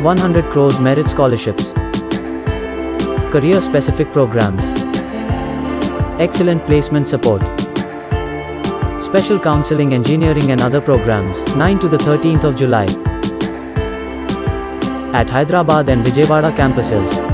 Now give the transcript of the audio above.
100 Crores merit scholarships. Career-specific programs. Excellent placement support. Special counseling, engineering and other programs, 9 to the 13th of July. At Hyderabad and Vijayawada campuses.